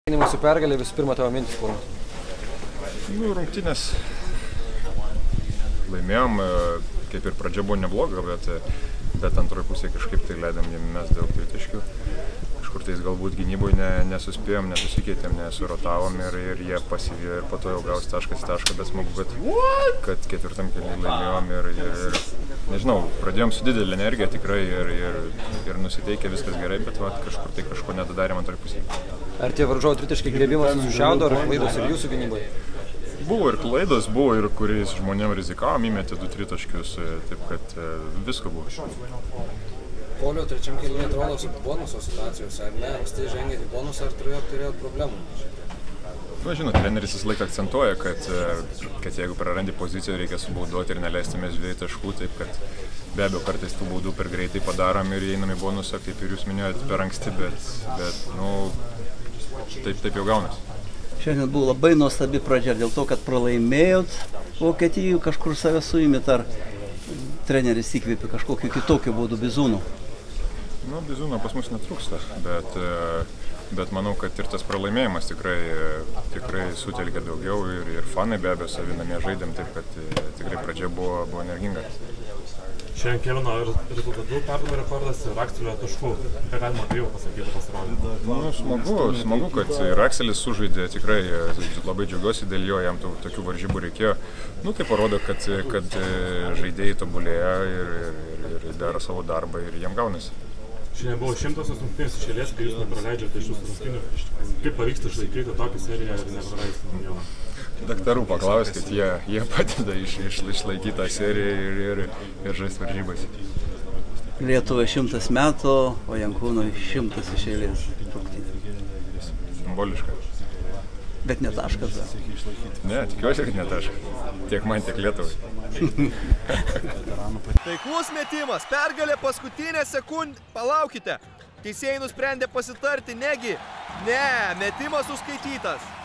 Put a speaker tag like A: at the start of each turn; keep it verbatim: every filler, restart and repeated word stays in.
A: Su pergalė visų pirma tavo mintis po rungtynės.
B: Nu, rungtynės laimėjom, kaip ir pradžia buvo nebloga, bet, bet antroji pusė kažkaip tai leidom jiem mes daug tritaškių. Kažkur tais galbūt gynyboje ne, nesuspėjom, nesusikeitėm, nesurotavom ir, ir jie pasivijo ir po to jau gaus taškas į tašką, bet smagu, kad, kad ketvirtam kelyje laimėjom ir, ir, ir nežinau, pradėjom su didelė energija tikrai ir, ir, ir nusiteikė viskas gerai, bet va, kažkur tai kažko nedadarėm antroji pusė.
A: Ar tie varžovų tritaškiai grėbimas sušiaudo, ar klaidos ir jūsų gynyboje?
B: Buvo ir klaidos, buvo ir kuriais žmonėm rizikavom, įmetė du tritaškius, taip kad visko buvo.
C: Pauliau, trečiam kelyje atrodo su bonuso situacijose, ar ne? Anksti žengėt į bonusą, ar turėjot, turėjot problemų?
B: Na, žinot, treneris visą laiką akcentuoja, kad, kad jeigu prarandi poziciją, reikia subauduoti ir neleistume dviejų taškų, taip kad be abejo kartais tų baudų per greitai padarom ir einam į bonusą, kaip ir jūs minėjot, per anksti, bet, bet nu, taip, taip jau gaunasi.
D: Šiandien buvo labai nuostabi pradžia dėl to, kad pralaimėjot Vokietijų, kažkur save suimėt, ar treneris įkvėpė kažkokiu kitokiu būdu Bizūnų?
B: Nu, Bizūno pas mus netrūksta, bet, bet manau, kad ir tas pralaimėjimas tikrai, tikrai sutelkė daugiau ir, ir fanai be abejo savi namie žaidėm, taip kad tikrai pradžia buvo, buvo energinga.
E: Šiandien Kevino rezultatų pergalų rekordas ir Akselio taškų. Ką galima apie jau pasakyti pasirodyti?
B: Nu, smagu, smagu, kad ir Akselis sužaidė, tikrai labai džiaugiuosi dėl jo, jam tų, tokių varžybų reikėjo. Nu, tai parodo, kad, kad žaidėjai tobulėja ir, ir, ir daro savo darbą ir jam gaunasi.
E: Šiandien buvo šimtosios rungtynės iš eilės, kai jūs nepraleidžiate iš jūsų rungtynių. Kaip pavyksta išlaikyti tokią seriją ir nepraleisti milijoną?
B: Daktarų paklauskit, jie, jie padeda iš, iš, išlaikyti tą seriją ir, ir, ir žaisti varžybas.
D: Lietuvai šimtas metų, o Jankūnui šimtas iš eilės rungtynių.
B: Simboliška.
D: Bet ne taškas.
B: Ne, tikiuosi, kad ne taškas. Tiek man, tiek Lietuvai.
F: Taiklus metimas, pergalė paskutinę sekundę. Palaukite, teisėjai nusprendė pasitarti, negi. Ne, metimas suskaitytas.